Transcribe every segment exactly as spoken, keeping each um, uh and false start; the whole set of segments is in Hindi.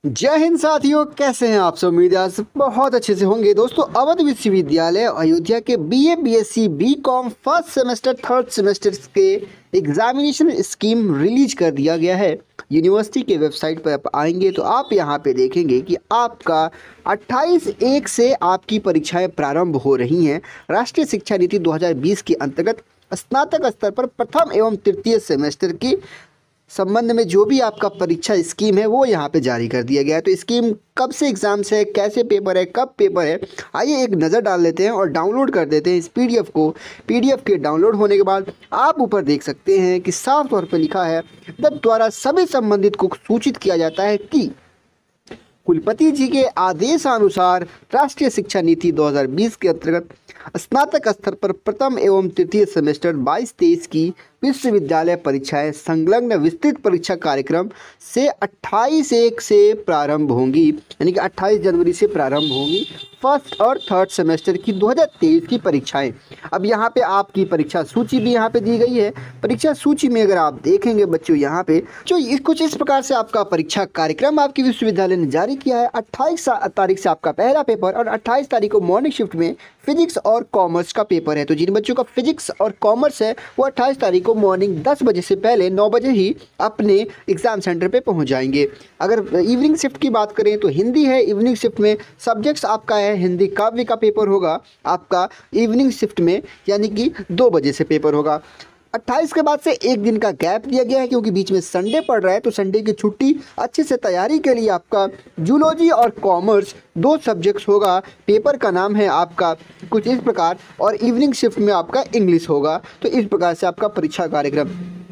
जय हिंद साथियों, कैसे हैं आप सब। उम्मीद है आप सब बहुत अच्छे से होंगे। दोस्तों, अवध विश्वविद्यालय अयोध्या के BA, BSc, BCom first semester third semester के एग्जामिनेशन स्कीम रिलीज कर दिया गया है। यूनिवर्सिटी के वेबसाइट पर आप आएंगे तो आप यहां पे देखेंगे कि आपका अट्ठाईस एक से आपकी परीक्षाएं प्रारंभ हो रही हैं। राष्ट्रीय शिक्षा नीति दो हज़ार बीस के अंतर्गत स्नातक स्तर पर प्रथम एवं तृतीय सेमेस्टर की संबंध में जो भी आपका परीक्षा स्कीम है वो यहाँ पे जारी कर दिया गया है। तो स्कीम कब से एग्जाम्स है, कैसे पेपर है, कब पेपर है, आइए एक नज़र डाल लेते हैं और डाउनलोड कर देते हैं इस पीडीएफ को। पीडीएफ के डाउनलोड होने के बाद आप ऊपर देख सकते हैं कि साफ तौर पर लिखा है, तब द्वारा सभी संबंधित को सूचित किया जाता है कि कुलपति जी के आदेशानुसार राष्ट्रीय शिक्षा नीति दो हज़ार बीस के अंतर्गत स्नातक स्तर पर प्रथम एवं तृतीय सेमेस्टर बाईस तेईस की विश्वविद्यालय परीक्षाएं संलग्न विस्तृत परीक्षा कार्यक्रम से अट्ठाईस एक से प्रारंभ होंगी, यानी कि अट्ठाईस जनवरी से प्रारंभ होंगी फर्स्ट और थर्ड सेमेस्टर की दो हज़ार तेईस की परीक्षाएं। अब यहाँ पे आपकी परीक्षा सूची भी यहाँ पे दी गई है। परीक्षा सूची में अगर आप देखेंगे बच्चों, यहाँ पे जो इस कुछ इस प्रकार से आपका परीक्षा कार्यक्रम आपकी विश्वविद्यालय ने जारी किया है। अट्ठाईस तारीख से आपका पहला पेपर और अट्ठाईस तारीख को मॉर्निंग शिफ्ट में फिजिक्स और कॉमर्स का पेपर है। तो जिन बच्चों का फिजिक्स और कॉमर्स है वो अट्ठाईस तारीख को मॉर्निंग दस बजे से पहले नौ बजे ही अपने एग्जाम सेंटर पे पहुंच जाएंगे। अगर इवनिंग शिफ्ट की बात करें तो हिंदी है। इवनिंग शिफ्ट में सब्जेक्ट्स आपका है हिंदी काव्य का पेपर होगा आपका इवनिंग शिफ्ट में, यानी कि दो बजे से पेपर होगा। अट्ठाईस के बाद से एक दिन का गैप दिया गया है क्योंकि बीच में संडे पड़ रहा है। तो संडे की छुट्टी अच्छे से तैयारी के लिए आपका जूलॉजी और कॉमर्स दो सब्जेक्ट्स होगा। पेपर का नाम है आपका कुछ इस प्रकार और इवनिंग शिफ्ट में आपका इंग्लिश होगा। तो इस प्रकार से आपका परीक्षा कार्यक्रम,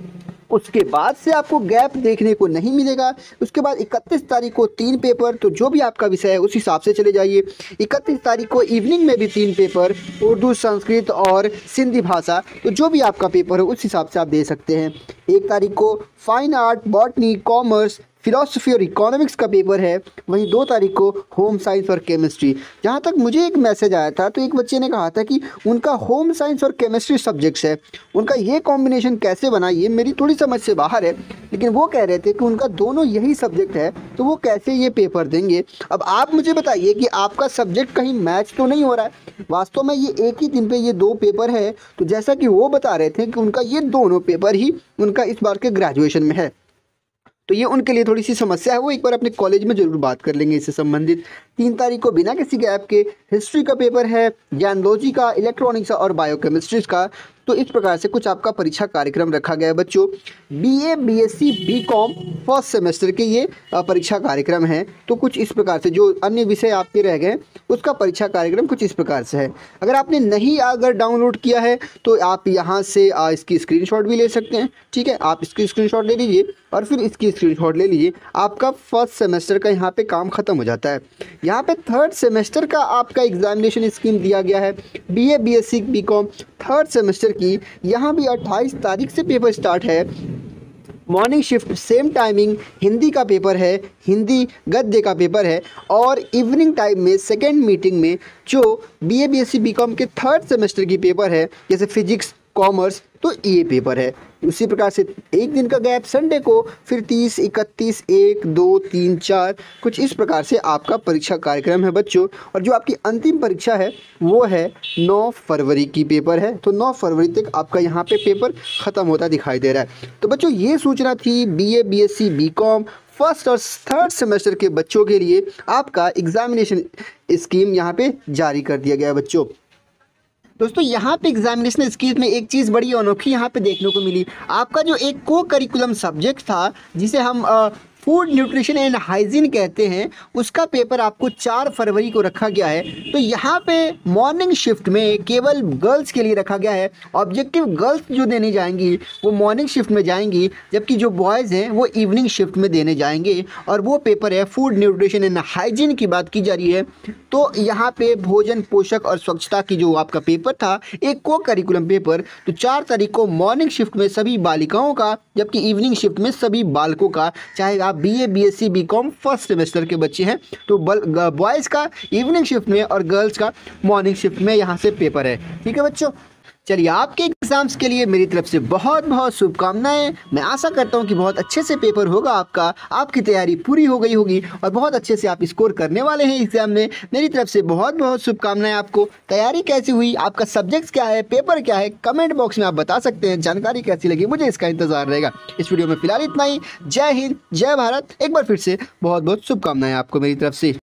उसके बाद से आपको गैप देखने को नहीं मिलेगा। उसके बाद इकतीस तारीख को तीन पेपर, तो जो भी आपका विषय है उस हिसाब से चले जाइए। इकतीस तारीख को इवनिंग में भी तीन पेपर, उर्दू, संस्कृत और सिंधी भाषा, तो जो भी आपका पेपर है उस हिसाब से आप दे सकते हैं। एक तारीख को fine art, botany, commerce, philosophy और इकोनॉमिक्स का पेपर है। वहीं दो तारीख को होम साइंस और केमिस्ट्री। जहाँ तक मुझे एक मैसेज आया था तो एक बच्चे ने कहा था कि उनका होम साइंस और केमिस्ट्री सब्जेक्ट्स है, उनका ये कॉम्बिनेशन कैसे बना, ये मेरी थोड़ी समझ से बाहर है। लेकिन वो कह रहे थे कि उनका दोनों यही सब्जेक्ट है तो वो कैसे ये पेपर देंगे। अब आप मुझे बताइए कि आपका सब्जेक्ट कहीं मैच तो नहीं हो रहा है। वास्तव में ये एक ही दिन पे ये दो पेपर है। तो जैसा कि वो बता रहे थे कि उनका ये दोनों पेपर ही उनका इस बार के ग्रेजुएशन में है, तो ये उनके लिए थोड़ी सी समस्या है। वो एक बार अपने कॉलेज में जरूर बात कर लेंगे इससे संबंधित। तीन तारीख को बिना किसी गैप के हिस्ट्री का पेपर है, ज्ञानलॉजी का, इलेक्ट्रॉनिक्स और बायोकेमिस्ट्री का। तो इस प्रकार से कुछ आपका परीक्षा कार्यक्रम रखा गया है बच्चों। BA, BSc, BCom first semester के ये परीक्षा कार्यक्रम है। तो कुछ इस प्रकार से जो अन्य विषय आपके रह गए उसका परीक्षा कार्यक्रम कुछ इस प्रकार से है। अगर आपने नहीं अगर डाउनलोड किया है तो आप यहाँ से इसकी स्क्रीनशॉट भी ले सकते हैं। ठीक है, आप इसकी स्क्रीनशॉट ले लीजिए और फिर इसकी स्क्रीनशॉट ले लीजिए। आपका फर्स्ट सेमेस्टर का यहाँ पे काम खत्म हो जाता है। यहाँ पे थर्ड सेमेस्टर का आपका एग्जामिनेशन स्कीम दिया गया है। BA, BSc, BCom third semester की यहाँ भी अट्ठाईस तारीख से पेपर स्टार्ट है। Morning shift same timing, Hindi का पेपर है, हिंदी गद्य का पेपर है। और इवनिंग टाइम में सेकेंड मीटिंग में जो बीए, बीएससी, बीकॉम के थर्ड सेमेस्टर की पेपर है जैसे फिजिक्स, कॉमर्स, तो ये पेपर है। उसी प्रकार से एक दिन का गैप संडे को, फिर तीस, इकतीस, एक, दो, तीन, चार, कुछ इस प्रकार से आपका परीक्षा कार्यक्रम है बच्चों। और जो आपकी अंतिम परीक्षा है वो है नौ फरवरी की पेपर है। तो नौ फरवरी तक आपका यहाँ पे पेपर ख़त्म होता दिखाई दे रहा है। तो बच्चों, ये सूचना थी बीए, बीएससी, बीकॉम फर्स्ट और थर्ड सेमेस्टर के बच्चों के लिए। आपका एग्जामिनेशन स्कीम यहाँ पे जारी कर दिया गया है बच्चों। दोस्तों, यहाँ पे एग्जामिनेशन स्कीम में एक चीज़ बड़ी अनोखी यहाँ पे देखने को मिली। आपका जो एक को करिकुलम सब्जेक्ट था जिसे हम फूड न्यूट्रिशन एंड हाइजीन कहते हैं, उसका पेपर आपको चार फरवरी को रखा गया है। तो यहाँ पे मॉर्निंग शिफ्ट में केवल गर्ल्स के लिए रखा गया है। ऑब्जेक्टिव गर्ल्स जो देने जाएंगी वो मॉर्निंग शिफ्ट में जाएंगी, जबकि जो बॉयज़ हैं वो इवनिंग शिफ्ट में देने जाएंगे। और वो पेपर है फूड न्यूट्रिशन एंड हाइजीन की बात की जा रही है। तो यहाँ पे भोजन, पोषक और स्वच्छता की जो आपका पेपर था एक को करिकुलम पेपर, तो चार तारीख को मॉर्निंग शिफ्ट में सभी बालिकाओं का, जबकि इवनिंग शिफ्ट में सभी बालकों का, चाहे आप BA, BSc, BCom first semester के बच्चे हैं तो बॉयज़ का इवनिंग शिफ्ट में और गर्ल्स का मॉर्निंग शिफ्ट में यहाँ से पेपर है। ठीक है बच्चों। चलिए, आपके एग्जाम्स के लिए मेरी तरफ से बहुत बहुत शुभकामनाएं। मैं आशा करता हूं कि बहुत अच्छे से पेपर होगा आपका, आपकी तैयारी पूरी हो गई होगी और बहुत अच्छे से आप स्कोर करने वाले हैं एग्जाम में। मेरी तरफ से बहुत बहुत शुभकामनाएं आपको। तैयारी कैसी हुई, आपका सब्जेक्ट क्या है, पेपर क्या है, कमेंट बॉक्स में आप बता सकते हैं। जानकारी कैसी लगी मुझे इसका इंतजार रहेगा। इस वीडियो में फिलहाल इतना ही। जय हिंद, जय भारत। एक बार फिर से बहुत बहुत शुभकामनाएं आपको मेरी तरफ से।